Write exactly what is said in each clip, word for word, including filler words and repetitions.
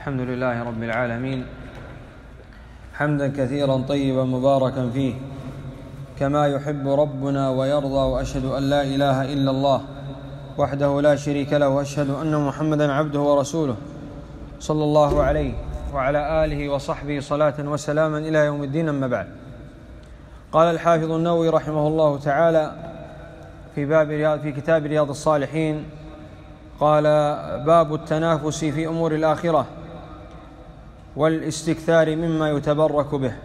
الحمد لله رب العالمين، حمدا كثيرا طيبا مباركا فيه كما يحب ربنا ويرضى، وأشهد أن لا إله إلا الله وحده لا شريك له، وأشهد أن محمدا عبده ورسوله صلى الله عليه وعلى آله وصحبه صلاة وسلاما إلى يوم الدين. أما بعد، قال الحافظ النووي رحمه الله تعالى في باب رياض في كتاب رياض الصالحين، قال: باب التنافس في أمور الآخرة والاستكثار مما يتبرك به.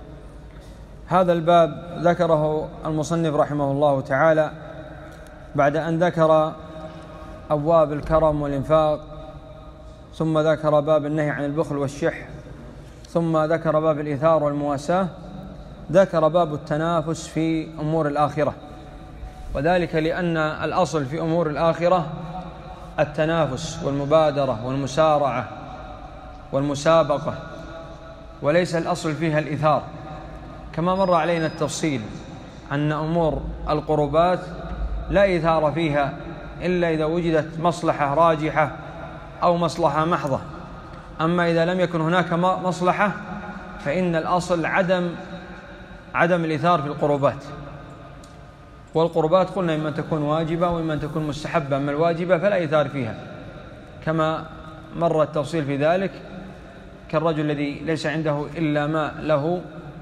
هذا الباب ذكره المصنف رحمه الله تعالى بعد أن ذكر أبواب الكرم والإنفاق، ثم ذكر باب النهي عن البخل والشح، ثم ذكر باب الإيثار والمواساة، ذكر باب التنافس في أمور الآخرة، وذلك لأن الأصل في أمور الآخرة التنافس والمبادرة والمسارعة والمسابقة، وليس الأصل فيها الإيثار، كما مر علينا التفصيل أن أمور القربات لا إيثار فيها إلا إذا وجدت مصلحة راجحة أو مصلحة محضة. أما إذا لم يكن هناك مصلحة فإن الأصل عدم عدم الإيثار في القربات. والقربات قلنا إما أن تكون واجبة وإما أن تكون مستحبة، أما الواجبة فلا إيثار فيها، كما مر التفصيل في ذلك، كالرجل الذي ليس عنده إلا ماء له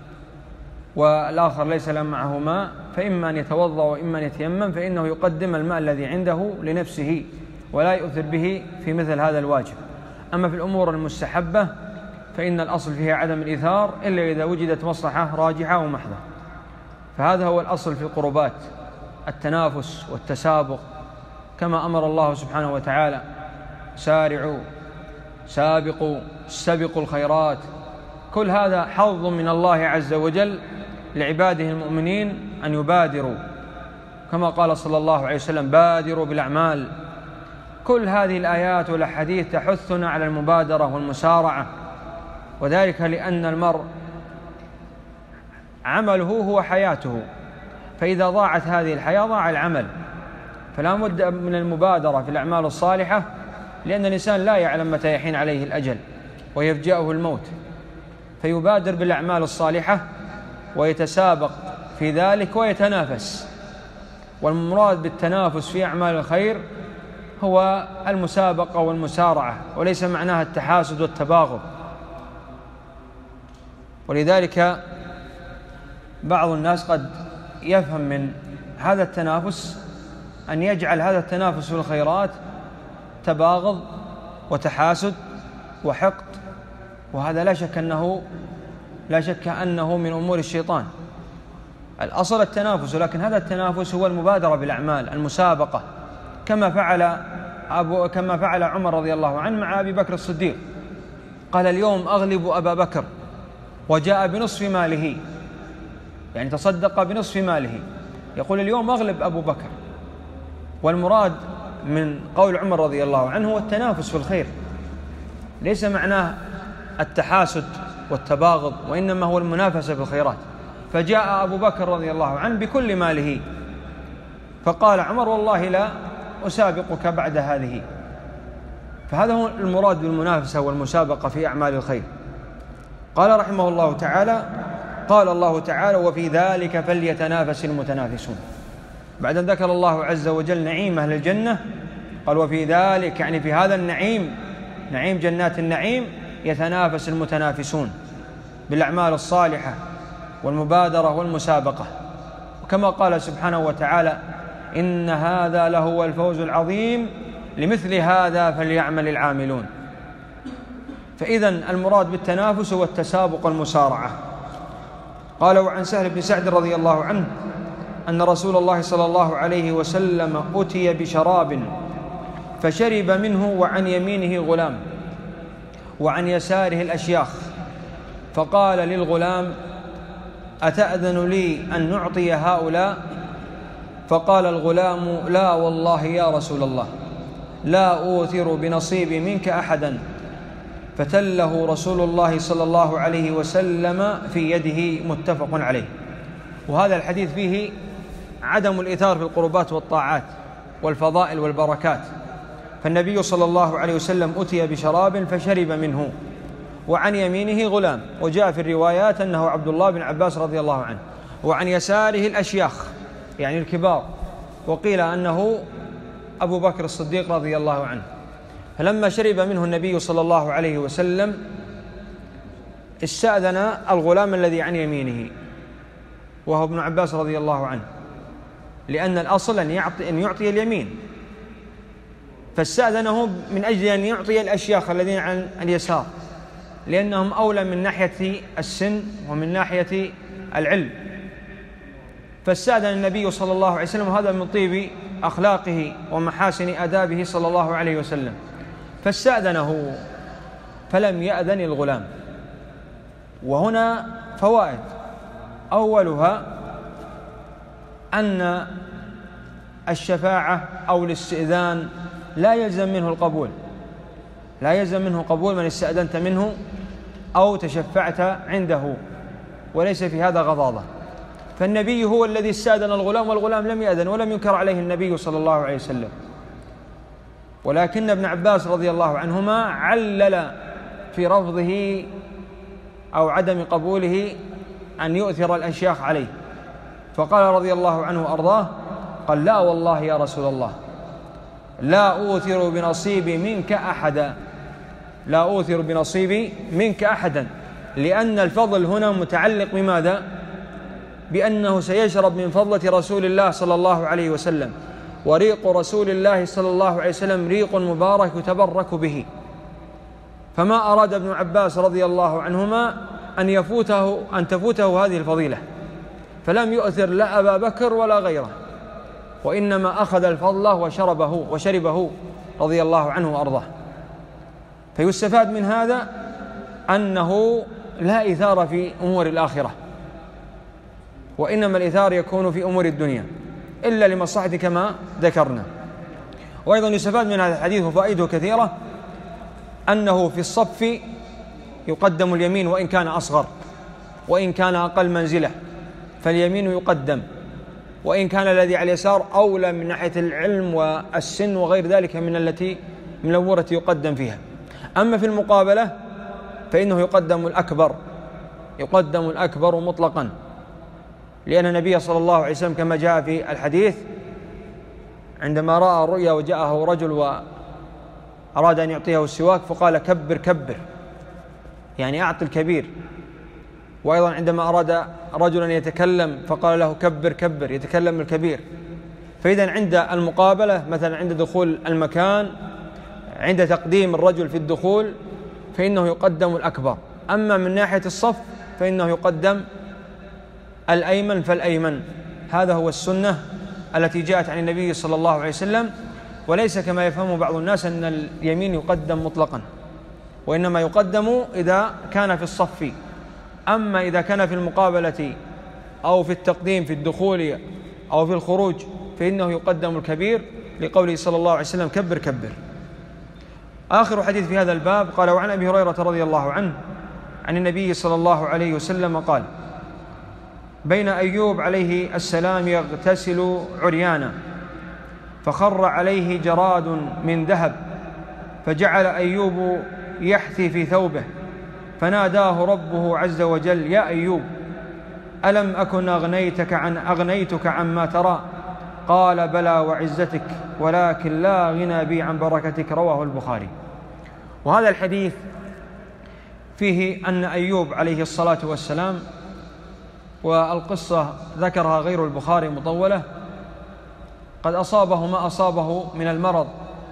والآخر ليس له معه ماء، فإما أن يتوضأ وإما أن يتيمم، فإنه يقدم الماء الذي عنده لنفسه ولا يؤثر به في مثل هذا الواجب. أما في الأمور المستحبة فإن الأصل فيها عدم الإيثار إلا إذا وجدت مصلحة راجحة ومحضة. فهذا هو الأصل في القربات، التنافس والتسابق، كما أمر الله سبحانه وتعالى: سارعوا سابقوا استبقوا الخيرات. كل هذا حظ من الله عز وجل لعباده المؤمنين أن يبادروا، كما قال صلى الله عليه وسلم: بادروا بالأعمال. كل هذه الآيات والأحاديث تحثنا على المبادرة والمسارعة، وذلك لأن المرء عمله هو حياته، فإذا ضاعت هذه الحياة ضاع العمل. فلا بد من المبادرة في الأعمال الصالحة، لأن الإنسان لا يعلم متى يحين عليه الأجل ويفجأه الموت، فيبادر بالأعمال الصالحة ويتسابق في ذلك ويتنافس. والمراد بالتنافس في أعمال الخير هو المسابقة والمسارعة، وليس معناها التحاسد والتباغض. ولذلك بعض الناس قد يفهم من هذا التنافس أن يجعل هذا التنافس في الخيرات تباغض وتحاسد وحقد، وهذا لا شك أنه لا شك أنه من أمور الشيطان. الأصل التنافس، ولكن هذا التنافس هو المبادرة بالأعمال، المسابقة، كما فعل أبو كما فعل عمر رضي الله عنه مع أبي بكر الصديق. قال: اليوم أغلب أبا بكر، وجاء بنصف ماله، يعني تصدق بنصف ماله، يقول: اليوم أغلب أبو بكر. والمراد من قول عمر رضي الله عنه هو التنافس في الخير، ليس معناه التحاسد والتباغض، وإنما هو المنافسة في الخيرات. فجاء أبو بكر رضي الله عنه بكل ماله، فقال عمر: والله لا أسابقك بعد هذه. فهذا هو المراد بالمنافسة والمسابقة في أعمال الخير. قال رحمه الله تعالى: قال الله تعالى: وفي ذلك فليتنافس المتنافسون. بعد أن ذكر الله عز وجل نعيم أهل الجنة قال: وفي ذلك، يعني في هذا النعيم، نعيم جنات النعيم، يتنافس المتنافسون بالأعمال الصالحة والمبادرة والمسابقة. وكما قال سبحانه وتعالى: إن هذا لهو الفوز العظيم، لمثل هذا فليعمل العاملون. فإذن المراد بالتنافس هو التسابق والمسارعة. قال: وعن سهل بن سعد رضي الله عنه أن رسول الله صلى الله عليه وسلم أتي بشراب فشرب منه، وعن يمينه غلام وعن يساره الأشياخ، فقال للغلام: أتأذن لي أن نعطي هؤلاء؟ فقال الغلام: لا والله يا رسول الله، لا أوثر بنصيبي منك أحدا. فتله رسول الله صلى الله عليه وسلم في يده، متفق عليه. وهذا الحديث فيه عدم الإيثار في القربات والطاعات والفضائل والبركات، فالنبي صلى الله عليه وسلم أتي بشراب فشرب منه، وعن يمينه غلام، وجاء في الروايات أنه عبد الله بن عباس رضي الله عنه، وعن يساره الأشياخ يعني الكبار، وقيل أنه أبو بكر الصديق رضي الله عنه. فلما شرب منه النبي صلى الله عليه وسلم استأذن الغلام الذي عن يمينه وهو ابن عباس رضي الله عنه، لأن الأصل أن يعطي, أن يعطي اليمين، فاستأذنه من أجل أن يعطي الأشياخ الذين عن اليسار، لأنهم أولى من ناحية السن ومن ناحية العلم. فاستأذن النبي صلى الله عليه وسلم، وهذا من طيب أخلاقه ومحاسن آدابه صلى الله عليه وسلم، فاستأذنه فلم يأذن الغلام. وهنا فوائد، أولها أن الشفاعة أو الاستئذان لا يلزم منه القبول، لا يلزم منه قبول من استأذنت منه أو تشفعت عنده، وليس في هذا غضاضة. فالنبي هو الذي استأذن الغلام، والغلام لم يأذن ولم ينكر عليه النبي صلى الله عليه وسلم، ولكن ابن عباس رضي الله عنهما علل في رفضه أو عدم قبوله أن يؤثر الأشياخ عليه، فقال رضي الله عنه وأرضاه، قال: لا والله يا رسول الله، لا أوثر بنصيبي منك أحدا، لا أوثر بنصيبي منك أحدا، لأن الفضل هنا متعلق بماذا؟ بأنه سيشرب من فضلة رسول الله صلى الله عليه وسلم، وريق رسول الله صلى الله عليه وسلم ريق مبارك يتبرك به. فما أراد ابن عباس رضي الله عنهما أن يفوته أن تفوته هذه الفضيلة، فلم يؤثر لا أبا بكر ولا غيره، وإنما أخذ الفضل وشربه وشربه رضي الله عنه وأرضاه. فيستفاد من هذا أنه لا إثار في أمور الآخرة، وإنما الإثار يكون في أمور الدنيا إلا لمصلحة كما ذكرنا. وأيضا يستفاد من هذا الحديث وفائده كثيرة، أنه في الصف يقدم اليمين وإن كان أصغر، وإن كان أقل منزلة فاليمين يقدم، وإن كان الذي على اليسار أولى من ناحية العلم والسن وغير ذلك من التي من الأمور التي يقدم فيها. أما في المقابلة فإنه يقدم الأكبر، يقدم الأكبر مطلقا، لأن النبي صلى الله عليه وسلم كما جاء في الحديث عندما رأى الرؤيا وجاءه رجل وأراد أن يعطيه السواك فقال: كبر كبر، يعني أعط الكبير. وأيضا عندما أراد رجل أن يتكلم فقال له: كبر كبر، يتكلم الكبير. فإذا عند المقابلة مثلا عند دخول المكان، عند تقديم الرجل في الدخول فإنه يقدم الأكبر، أما من ناحية الصف فإنه يقدم الأيمن فالأيمن. هذا هو السنة التي جاءت عن النبي صلى الله عليه وسلم، وليس كما يفهم بعض الناس أن اليمين يقدم مطلقا، وإنما يقدم إذا كان في الصف. أما إذا كان في المقابلة أو في التقديم في الدخول أو في الخروج فإنه يقدم الكبير، لقوله صلى الله عليه وسلم: كبر كبر. آخر حديث في هذا الباب قال: وعن أبي هريرة رضي الله عنه عن النبي صلى الله عليه وسلم قال: بين أيوب عليه السلام يغتسل عريانا، فخر عليه جراد من ذهب، فجعل أيوب يحثي في ثوبه، فناداه ربه عز وجل: يا أيوب، ألم أكن أغنيتك عن أغنيتك عما ترى؟ قال: بلى وعزتك، ولكن لا غنى بي عن بركتك. رواه البخاري. وهذا الحديث فيه أن أيوب عليه الصلاة والسلام، والقصة ذكرها غير البخاري مطولة، قد أصابه ما أصابه من المرض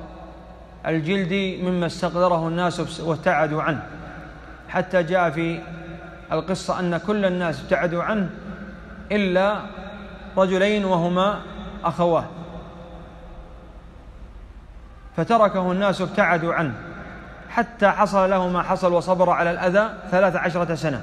الجلدي مما استقدره الناس وابتعدوا عنه، حتى جاء في القصة أن كل الناس ابتعدوا عنه إلا رجلين وهما أخواه، فتركه الناس وابتعدوا عنه حتى حصل له ما حصل، وصبر على الأذى ثلاث عشرة سنة.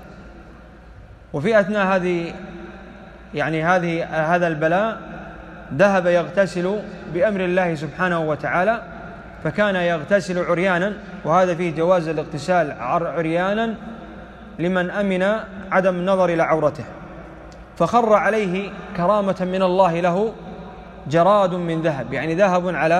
وفي أثناء هذه يعني هذه هذا البلاء ذهب يغتسل بأمر الله سبحانه وتعالى، فكان يغتسل عريانا، وهذا فيه جواز الاغتسال عريانا لمن أمن عدم النظر إلى عورته. فخر عليه كرامة من الله له جراد من ذهب، يعني ذهب على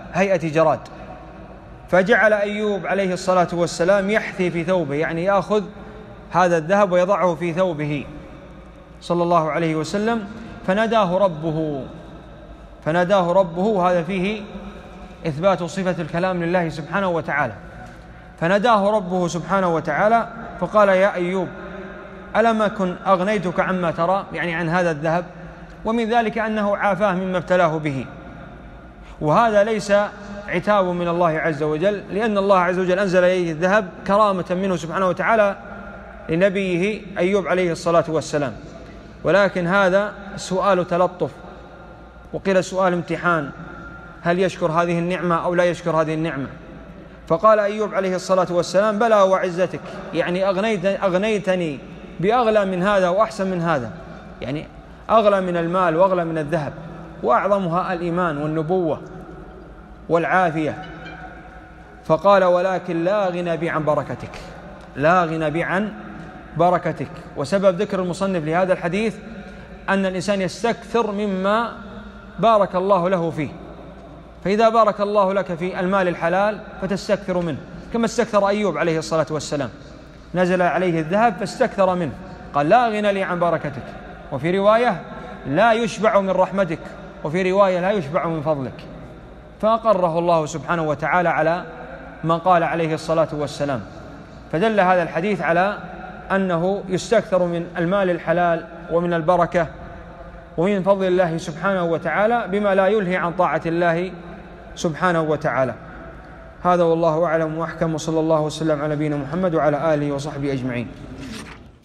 هيئة جراد، فجعل أيوب عليه الصلاة والسلام يحثي في ثوبه، يعني يأخذ هذا الذهب ويضعه في ثوبه صلى الله عليه وسلم. فناداه ربه فناداه ربه هذا فيه إثبات صفة الكلام لله سبحانه وتعالى. فناداه ربه سبحانه وتعالى فقال: يا أيوب ألم أكن أغنيتك عما ترى، يعني عن هذا الذهب؟ ومن ذلك أنه عافاه مما ابتلاه به، وهذا ليس عتاب من الله عز وجل، لأن الله عز وجل أنزل إليه الذهب كرامة منه سبحانه وتعالى لنبيه أيوب عليه الصلاة والسلام، ولكن هذا سؤال تلطف، وقيل سؤال امتحان، هل يشكر هذه النعمة أو لا يشكر هذه النعمة؟ فقال أيوب عليه الصلاة والسلام: بلى وعزتك، يعني أغنيت أغنيتني بأغلى من هذا وأحسن من هذا، يعني أغلى من المال وأغلى من الذهب، وأعظمها الإيمان والنبوة والعافية. فقال: ولكن لا غنى بي عن بركتك، لا غنى بي عن بركتك. وسبب ذكر المصنف لهذا الحديث أن الإنسان يستكثر مما بارك الله له فيه، فإذا بارك الله لك في المال الحلال فتستكثر منه، كما استكثر أيوب عليه الصلاة والسلام، نزل عليه الذهب فاستكثر منه، قال: لا غنى لي عن بركتك، وفي رواية: لا يشبع من رحمتك، وفي رواية: لا يشبع من فضلك. فأقره الله سبحانه وتعالى على ما قال عليه الصلاة والسلام. فدل هذا الحديث على أنه يستكثر من المال الحلال ومن البركة ومن فضل الله سبحانه وتعالى بما لا يلهي عن طاعة الله سبحانه وتعالى. هذا والله أعلم وأحكم، وصلى الله وسلم على نبينا محمد وعلى آله وصحبه أجمعين.